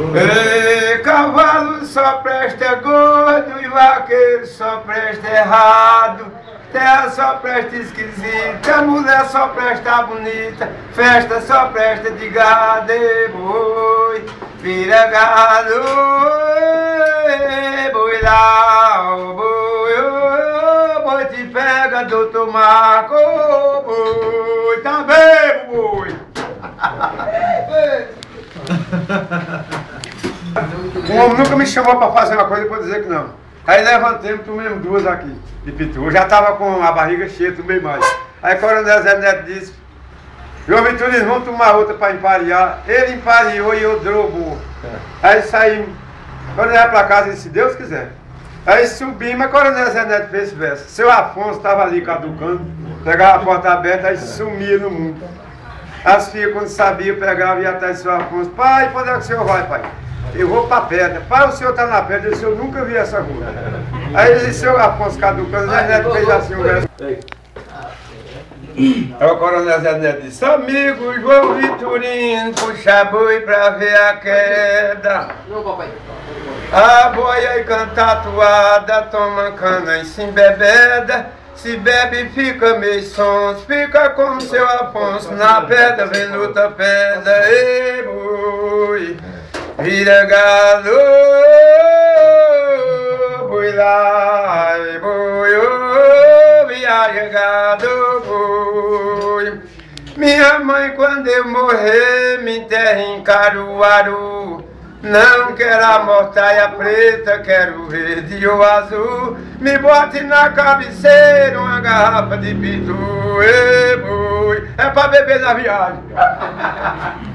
Ei, cavalo só presta gordo e vaqueiro só presta errado. Terra só presta esquisita, mulher só presta bonita, festa só presta de gado e boi. Vira gado, boi lá, boi te pega, doutor Marco, boi, tá bem, boi. O homem nunca me chamou para fazer uma coisa e depois dizer que não. Aí levantemos, tomemos duas aqui, de pitu. Eu já estava com a barriga cheia, tomei mais. Aí Coronel Zé Neto disse, João Vitorino, vamos tomar outra para emparear. Ele empareou e eu drogou. Aí saímos. Coronel para casa e disse, se Deus quiser. Aí subimos, a Coronel Zé Neto fez esse verso. Seu Afonso estava ali caducando, pegava a porta aberta, aí sumia no mundo. As filhas, quando sabiam, pegavam e ia atrás do seu Afonso. Pai, para onde é que o senhor vai, pai? Eu vou para a pedra. Pai, o senhor está na pedra. Eu disse, eu nunca vi essa rua. Aí ele disse, seu Afonso caducando, Zé Neto fez assim o verso. Aí o Coronel Zé Neto disse, amigo João Vitorino, puxa boi pra ver a queda. A boia e canta atuada, toma cana e se embebeda. Se bebe fica meio sons, fica como seu Afonso na pedra, vem luta pedra, ei boi. Vira gado, boi lá, boi, viaja gado, boi. Minha mãe, quando eu morrer, me enterra em Caruaru. Não quero a mortaia preta, quero verde ou azul. Me bote na cabeceira uma garrafa de pitu, ei boi. É pra beber na viagem.